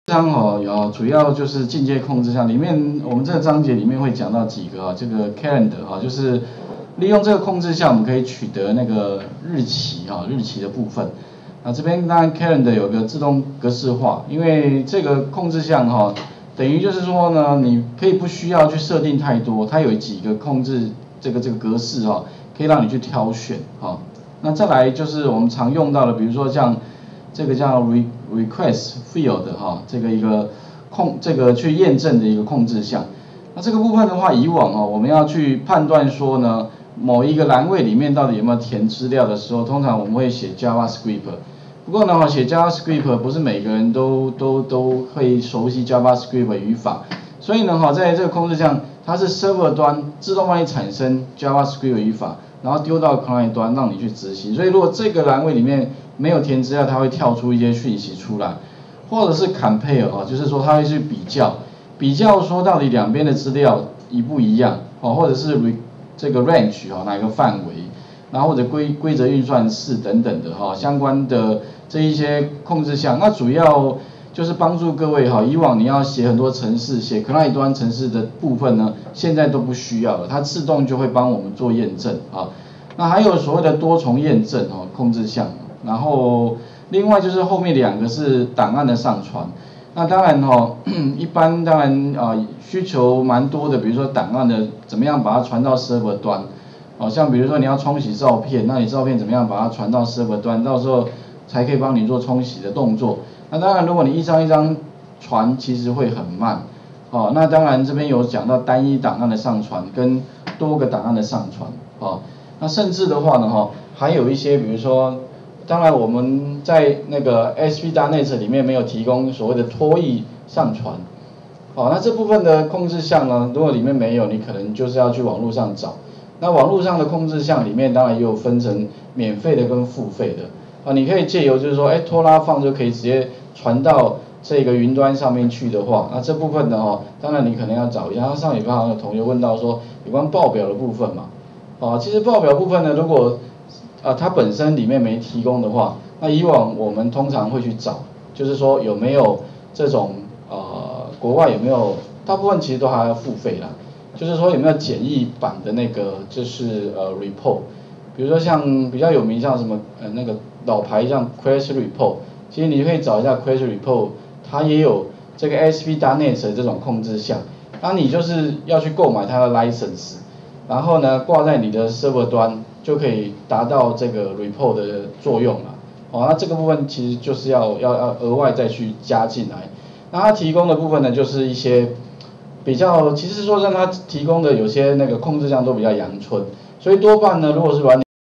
章主要就是进阶控制项里面，我们这个章节里面会讲到几个这个 calendar 就是利用这个控制项，我们可以取得那个日期日期的部分。那这边当然 calendar 有个自动格式化，因为这个控制项等于就是说呢，你可以不需要去设定太多，它有几个控制这个格式可以让你去挑选那再来就是我们常用到的，比如说像这个叫 request field 这个去验证的一个控制项。那这个部分的话，以往我们要去判断说呢，某一个栏位里面到底有没有填资料的时候，通常我们会写 JavaScript。不过呢，写 JavaScript 不是每个人都会熟悉 JavaScript 语法，所以呢，在这个控制项，它是 server 端自动帮你产生 JavaScript 语法，然后丢到 client 端让你去执行。所以如果这个栏位里面没有填资料，它会跳出一些讯息出来，或者是 compare 就是说它会去比较说到底两边的资料一不一样或者是这个 range 哪个范围，然后或者规则运算式等等的相关的这一些控制项，那主要就是帮助各位以往你要写很多程式，写 client 端程式的部分呢，现在都不需要了，它自动就会帮我们做验证那还有所谓的多重验证控制项，然后另外就是后面两个是档案的上传。那当然一般当然需求蛮多的，比如说档案的怎么样把它传到 server 端像比如说你要冲洗照片，那你照片怎么样把它传到 server 端，到时候才可以帮你做冲洗的动作。那当然如果你一张一张传，其实会很慢那当然这边有讲到单一档案的上传跟多个档案的上传那甚至的话呢还有一些比如说，当然我们在那个 ASP.NET 里面没有提供所谓的拖曳上传那这部分的控制项呢，如果里面没有，你可能就是要去网络上找。那网络上的控制项里面当然也有分成免费的跟付费的你可以借由就是说拖拉放就可以直接传到这个云端上面去的话，那这部分呢当然你可能要找一下。上礼拜好像有同学问到说有关报表的部分嘛其实报表部分呢，如果它本身里面没提供的话，那以往我们通常会去找，就是说有没有这种国外有没有，大部分其实都还要付费啦，就是说有没有简易版的那个就是report， 比如说像比较有名像什么那个老牌像 Crash Report， 其实你可以找一下 Crash Report， 它也有这个 ASP.NET 的这种控制项，那你就是要去购买它的 license， 然后呢挂在你的 server 端就可以达到这个 report 的作用了那这个部分其实就是要额外再去加进来。那它提供的部分呢，就是一些比较，其实说让它提供的有些那个控制项都比较阳春，所以多半呢，如果是软体